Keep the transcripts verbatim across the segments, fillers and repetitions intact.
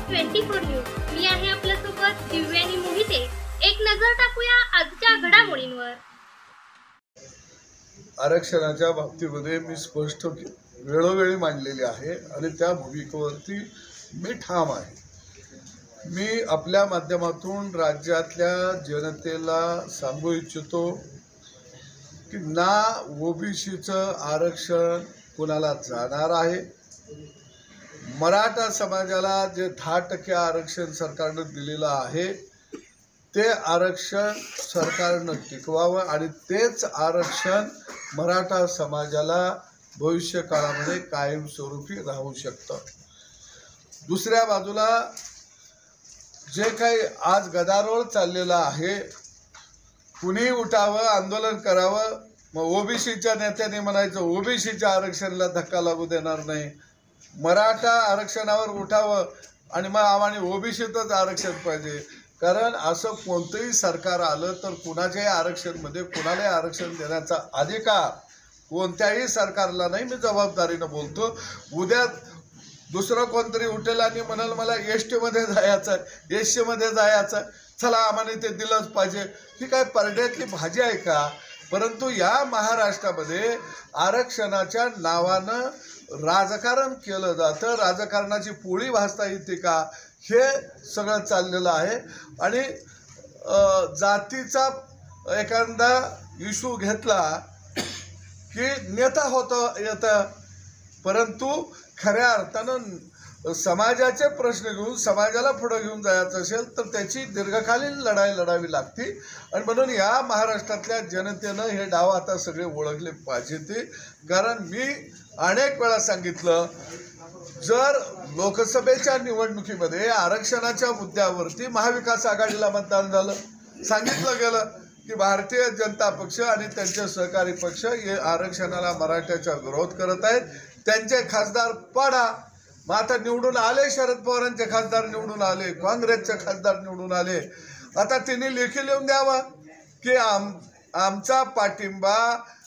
Twenty four news. मी आहे आपल्यासोबत दिव्या आणि मोहिते. एक नजर टाकूया आजच्या घडामोडींवर. आरक्षणाच्या बाबतीमध्ये मी स्पष्ट वेळोवेळी मांडलेली आहे आणि त्या भूमिकेवरती मी ठाम आहे. मी आपल्या माध्यमातून राज्यातल्या जनतेला सांगू इच्छितो की ना ओबीसीचं आरक्षण कुणाला जाणार आहे. मराठा समाजाला जे दहा टक्के आरक्षण सरकारनं दिलेलं आहे ते आरक्षण सरकारनं टिकवावं आणि तेच आरक्षण मराठा समाजाला भविष्य काळामध्ये कायमस्वरूपी राहू शकतं. दुसऱ्या बाजूला जे काही आज गदारोळ चाललेला आहे, कुणी उठावं, आंदोलन करावं, मग ओबीसीच्या नेत्यांनी म्हणायचं ओबीसीच्या आरक्षणाला धक्का लागू देणार नाही, मराठा आरक्षणावर उठावं आणि मग आम्हाला ओबीसीतच आरक्षण पाहिजे. कारण असं कोणतंही सरकार आलं तर कुणाच्याही आरक्षणमध्ये कुणालाही आरक्षण देण्याचा अधिकार कोणत्याही सरकारला नाही. मी जबाबदारीनं बोलतो. उद्या दुसरं कोणतरी उठेल आणि म्हणाल मला एस टीमध्ये जायचं आहे, एस सीमध्ये जायचं, चला आम्हाला ते दिलंच पाहिजे. ही काय परड्यातली भाजी आहे का? परंतु या महाराष्ट्रामध्ये आरक्षणाच्या नावानं राजकारण केलं जातं. राजकारणाची पोळी भाजता येते का हे सगळं चाललेलं आहे. आणि जातीचा एखादा इशू घेतला की नेता होतं येतं, परंतु खऱ्या अर्थानं समाजाचे प्रश्न घेऊन समाजाला पुढे घेऊन जायचं असेल तर त्याची दीर्घकालीन लढाई लढावी लागते. आणि म्हणून या महाराष्ट्रातल्या जनतेनं हे डाव आता सगळे ओळखले पाहिजे. ते कारण मी अनेक वेळा सांगितलं, जर लोकसभेच्या निवडणुकीमध्ये आरक्षणाच्या मुद्द्यावरती महाविकास आघाडीला मतदान झालं, सांगितलं गेलं की भारतीय जनता पक्ष आणि त्यांचे सहकारी पक्ष हे आरक्षणाला मराठ्याचा विरोध करत आहेत, त्यांचे खासदार पाडा. मग आता निवडून आले, शरद पवारांचे खासदार निवडून आले, काँग्रेसचे खासदार निवडून आले. आता त्यांनी लेखी लिहून द्यावा की आम आमचा पाठिंबा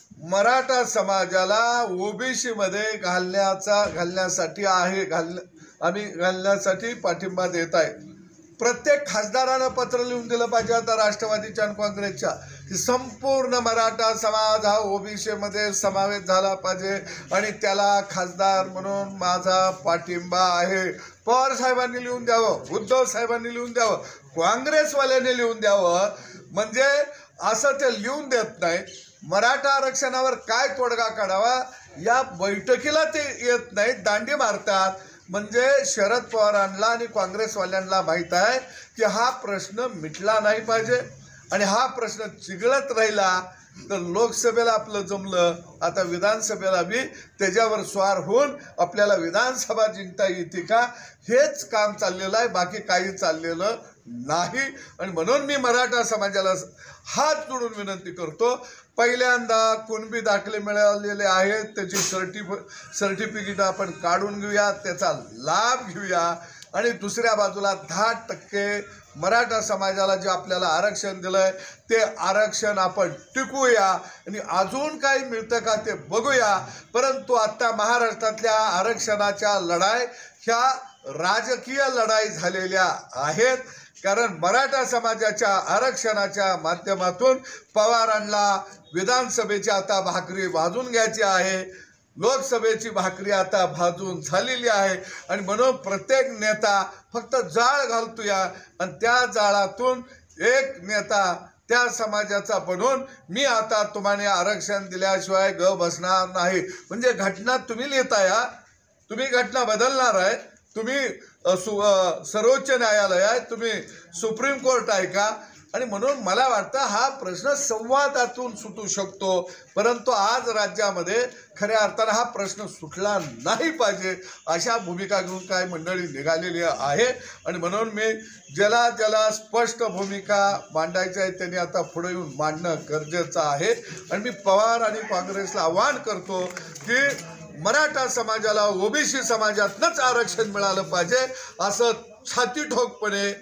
मराठा समाजाला ओबीसी मध्ये घालण्याचा घालण्यासाठी आहे, घाल आम्ही घालण्यासाठी पाठिंबा देत आहे. प्रत्येक खासदारानं पत्र लिहून दिलं पाहिजे आता राष्ट्रवादीच्या आणि काँग्रेसच्या की संपूर्ण मराठा समाज हा ओबीसी मध्ये समावेश झाला पाहिजे आणि त्याला खासदार म्हणून माझा पाठिंबा आहे. पवार साहेबांनी लिहून द्यावं, उद्धव साहेबांनी लिहून द्यावं, काँग्रेसवाल्यांनी लिहून द्यावं. म्हणजे असं ते लिहून देत नाही. मराठा आरक्षणावर काय तोडगा काढावा या बैठकीला ते येत नाहीत, दांडी मारतात. म्हणजे शरद पवारांना आणि काँग्रेसवाल्यांना माहीत आहे की हा प्रश्न मिटला नाही पाहिजे आणि हा प्रश्न चिघळत राहिला तर लोकसभेला आपलं जमलं, आता विधानसभेला बी त्याच्यावर स्वार होऊन आपल्याला विधानसभा जिंकता येते का हेच काम चाललेलं आहे, बाकी काही चाललेलं नाही. आणि म्हणून मी मराठा समाजाला हात जोडून विनंती करतो, पहिल्यांदा कुणबी दाखले मिळालेले आहेत त्याची सर्टिफि सर्टिफिकेट आपण काढून घेऊया, त्याचा लाभ घेऊया. आणि दुसऱ्या बाजूला दहा टक्के मराठा समाजाला जे आपल्याला आरक्षण दिलं आहे ते आरक्षण आपण टिकवूया आणि अजून काही मिळतं का ते बघूया. परंतु आत्ता महाराष्ट्रातल्या आरक्षणाच्या लढाई ह्या राजकीय लढाई झालेल्या आहेत. कारण मराठा समाजाच्या आरक्षणाच्या माध्यमातून पवारांना विधानसभेची आता भाकरी भाजून घ्यायची आहे, लोकसभेची भाकरी आता भाजून झालेली आहे. आणि म्हणून प्रत्येक नेता फक्त जाळ घालतो या आणि त्या जाळातून एक नेता त्या समाजाचा बनून मी आता तुम्हाला आरक्षण दिल्याशिवाय ग बसणार नाही. म्हणजे घटना तुम्ही लिहिताय, तुम्ही घटना बदलणार आहे, तुम्ही सु सर्वोच्च न्यायालय आहे, तुम्ही सुप्रीम कोर्ट आहे का? आणि म्हणून मला वाटतं हा प्रश्न संवादातून सुटू शकतो. परंतु आज राज्यामध्ये खऱ्या अर्थानं हा प्रश्न सुटला नाही पाहिजे अशा भूमिका घेऊन काही मंडळी निघालेली आहे. आणि म्हणून मी ज्याला ज्याला स्पष्ट भूमिका मांडायची आहे त्यांनी आता पुढे येऊन मांडणं गरजेचं आहे. आणि मी पवार आणि काँग्रेसला आवाहन करतो की मराठा समाजाला ओबीसी समाजातनंच आरक्षण मिळालं पाहिजे असं छाती ठोकपणे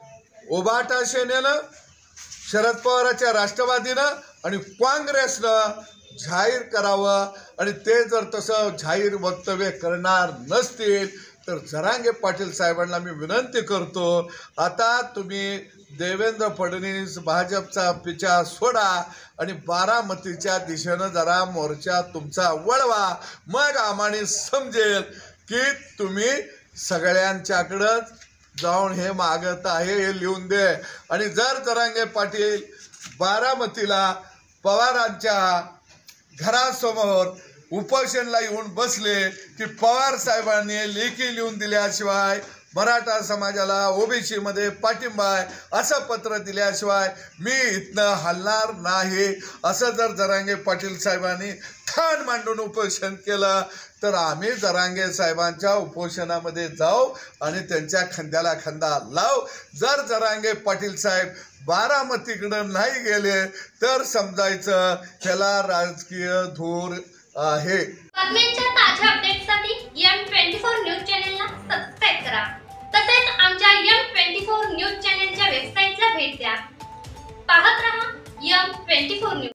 उभाटा सेनेनं, शरद पवारांच्या राष्ट्रवादीनं आणि काँग्रेसनं जाहीर करावं. आणि ते जर तसं जाहीर वक्तव्य करणार नसतील तर जरांगे पाटील साहेबांना मी विनंती करतो, आता तुम्ही देवेंद्र फडणवीस भाजपचा पिछा सोडा आणि बारामतीच्या दिशेनं जरा मोर्चा तुमचा वळवा. मग आम्हाला समजेल की तुम्ही सगळ्यांच्याकडं जाऊन हे मागत आहे हे लिहून दे. आणि जर जरांगे पाटील बारामतीला पवारांच्या घरासमोर उपोषणला येऊन बसले की पवार साहेबांनी लेखी लिहून दिल्याशिवाय मराठा समाजाला ओबीसी मध्ये पाठिंबा आहे असं पत्र दिल्याशिवाय मी इथनं हलणार नाही असं जर जरांगे पाटील साहेबांनी ठाण मांडून उपोषण केलं तर आम्ही जरांगे साहेबांच्या उपोषणामध्ये जाऊ आणि त्यांच्या खांद्याला खांदा लावू. जर जरांगे पाटील साहेब बारामतीकडं नाही गेले तर समजायचं त्याला राजकीय धूर आहे. बातम्यांच्या ताज्या अपडेट्ससाठी एम ट्वेंटी फोर न्यूज चॅनलला सबस्क्राईब करा. तसेच आमच्या एम ट्वेंटी फोर न्यूज चॅनलच्या वेबसाईटला भेट द्या. पाहत रहा एम ट्वेंटी फोर न्यूज.